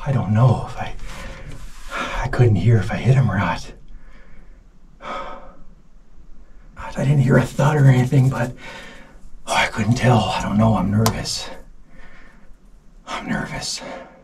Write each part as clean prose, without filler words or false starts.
I don't know if I couldn't hear if I hit him or not. I didn't hear a thud or anything, but I couldn't tell. I don't know. I'm nervous. I'm nervous.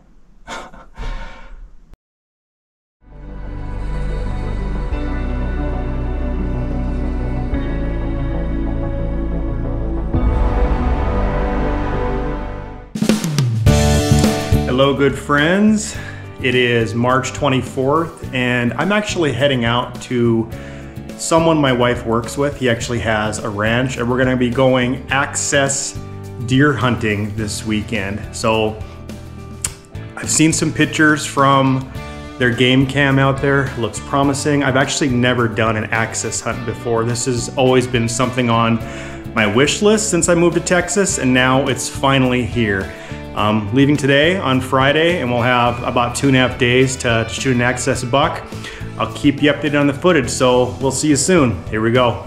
Hello, good friends. It is March 24th, and I'm actually heading out to someone my wife works with. He actually has a ranch, and we're gonna be going access deer hunting this weekend. So I've seen some pictures from their game cam out there. It looks promising. I've actually never done an access hunt before. This has always been something on my wish list since I moved to Texas, and now it's finally here. Leaving today on Friday, and we'll have about 2.5 days to shoot an access buck. I'll keep you updated on the footage, so we'll see you soon. Here we go.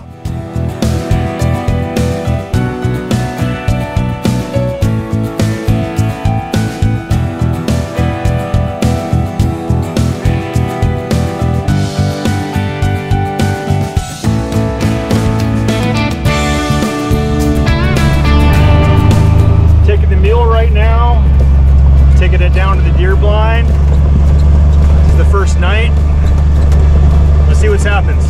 Taking the mule right now, taking it down to the deer blind. It's the first night. Let's see what happens.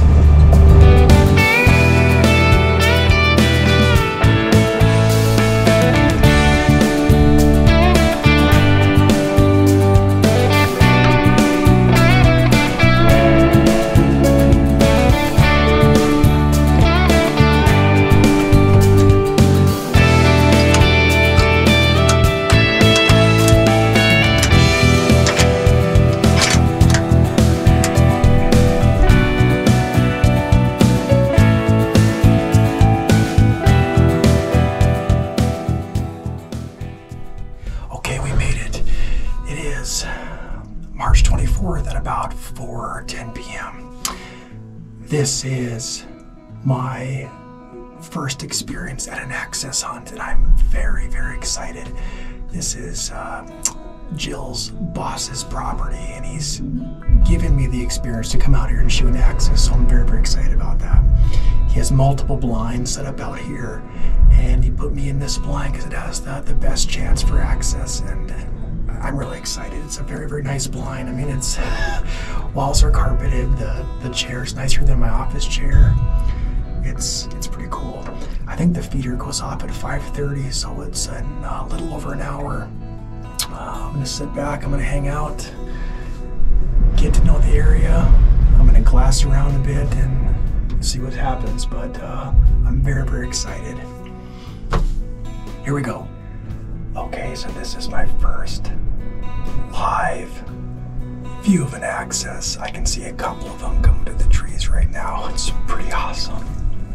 March 24th at about 4:10 p.m. This is my first experience at an access hunt, and I'm very, very excited. This is Jill's boss's property, and he's given me the experience to come out here and shoot an access, so I'm very, very excited about that. He has multiple blinds set up out here, and he put me in this blind because it has the best chance for access, and I'm really excited. It's a very, very nice blind. I mean, it's walls are carpeted. The chair's nicer than my office chair. It's pretty cool. I think the feeder goes off at 5:30, so it's in a little over an hour. I'm gonna sit back. I'm gonna hang out, get to know the area. I'm gonna glass around a bit and see what happens. But I'm very, very excited. Here we go. Okay, so this is my first live view of an access. I can see a couple of them coming to the trees right now. It's pretty awesome.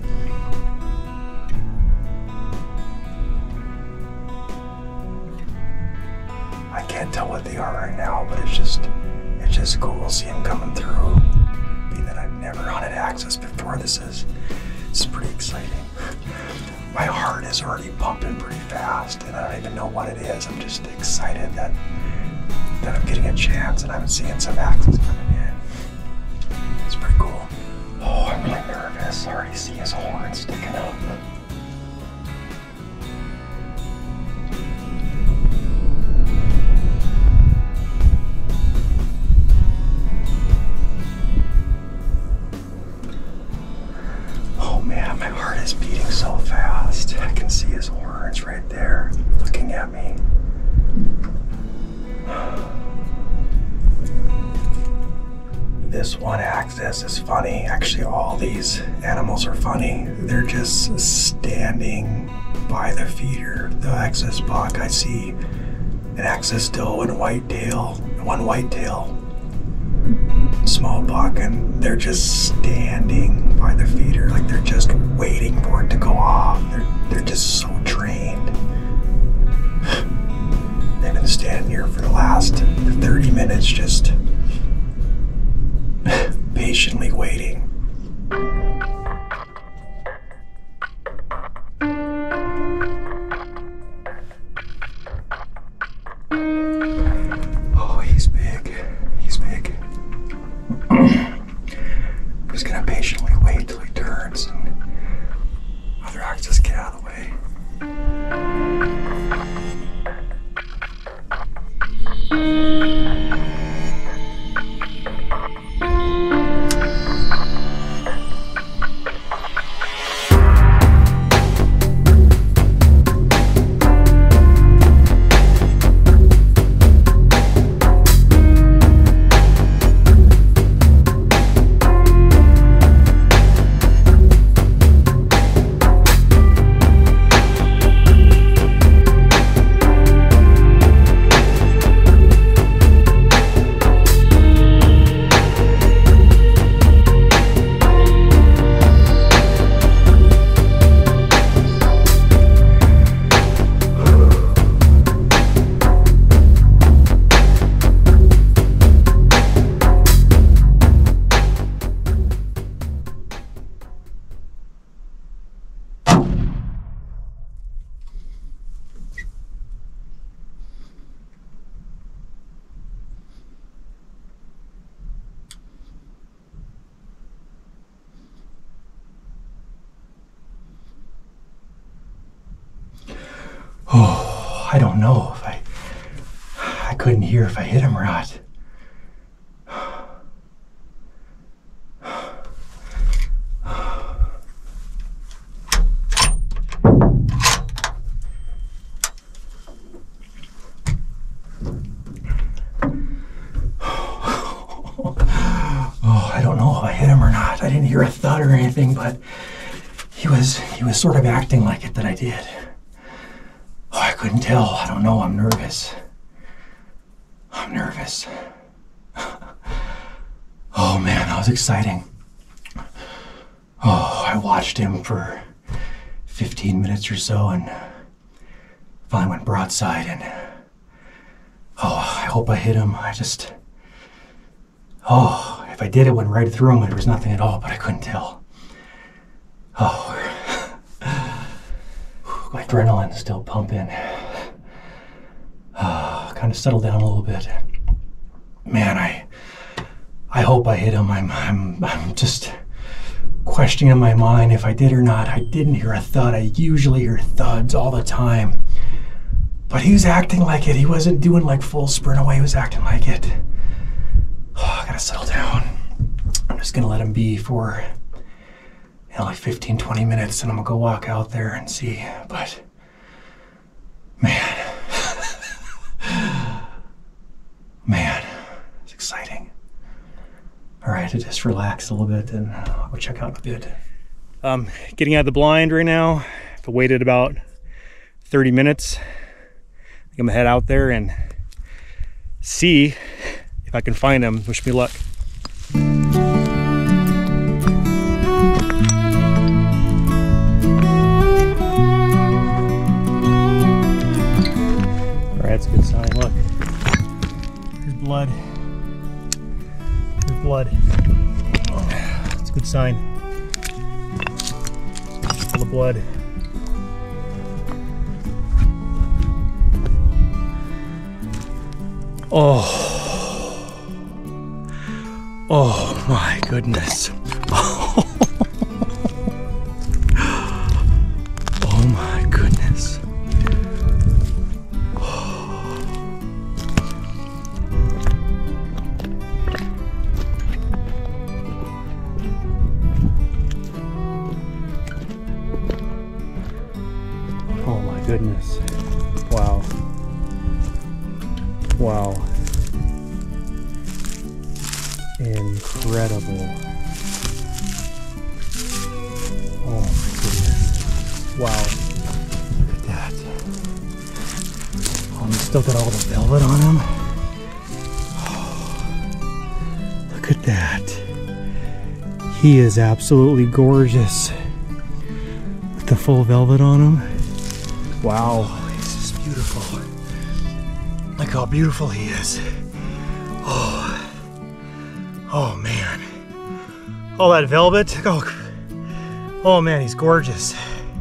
I can't tell what they are right now, but it's just cool seeing them coming through. Being that I've never hunted access before, this is pretty exciting. My heart is already pumping pretty fast, and I don't even know what it is. I'm just excited that I'm getting a chance, and I'm seeing some access coming in. It's pretty cool. Oh, I'm really nervous. I already see his horn sticking up. Oh man, my heart is beating so fast. I can see his horns right there, looking at me. This one access is funny. Actually, all these animals are funny. They're just standing by the feeder. The access buck, I see an access doe and whitetail, one whitetail, small buck, and they're just standing by the feeder, like they're just waiting for it to go off. They're just so trained. They've been standing here for the last 30 minutes, just patiently waiting. Oh, he's Oh, I don't know if I couldn't hear if I hit him or not. Oh, I don't know if I hit him or not. I didn't hear a thud or anything, but he was sort of acting like it that I did. Oh, I couldn't tell. I don't know. I'm nervous. I'm nervous. Oh man, that was exciting. Oh, I watched him for 15 minutes or so and finally went broadside, and oh, I hope I hit him. Oh, if I did, it went right through him and there was nothing at all, but I couldn't tell. Oh, my adrenaline's still pumping. Kind of settled down a little bit. Man, I hope I hit him. I'm just questioning in my mind if I did or not. I didn't hear a thud. I usually hear thuds all the time. But he was acting like it. He wasn't doing like full sprint away. He was acting like it. Oh, I gotta settle down. I'm just gonna let him be for like 15, 20 minutes, and I'm gonna go walk out there and see. But man, man, it's exciting. All right, I just relax a little bit and I'll go check out a bit. Getting out of the blind right now. I've waited about 30 minutes. I think I'm gonna head out there and see if I can find him. Wish me luck. That's a good sign. Look, there's blood. There's blood. That's a good sign. Full of blood. Oh my goodness. Oh my goodness. Oh my goodness. Wow. Wow. Incredible. Oh my goodness. Wow. Look at that. Oh, and he's still got all the velvet on him. Oh, look at that. He is absolutely gorgeous. With the full velvet on him. Wow. He's just beautiful. Look how beautiful he is. Oh man. All that velvet. Oh man, he's gorgeous.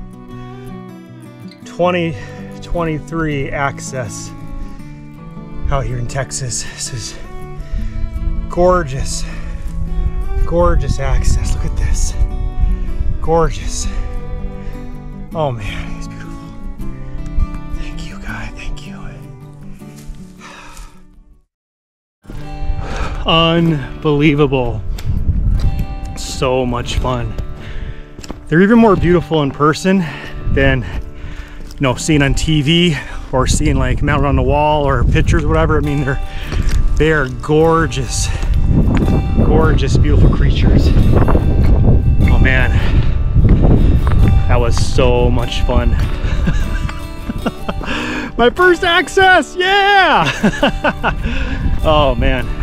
2023 Access out here in Texas. This is gorgeous. Gorgeous Access. Look at this. Gorgeous. Oh man, he's beautiful. Thank you, guy. Thank you. Unbelievable. So much fun. They're even more beautiful in person than, you know, seeing on TV or seeing like mounted on the wall or pictures or whatever. I mean, they are gorgeous, gorgeous, beautiful creatures. Oh man, that was so much fun. My first Access, yeah! Oh man.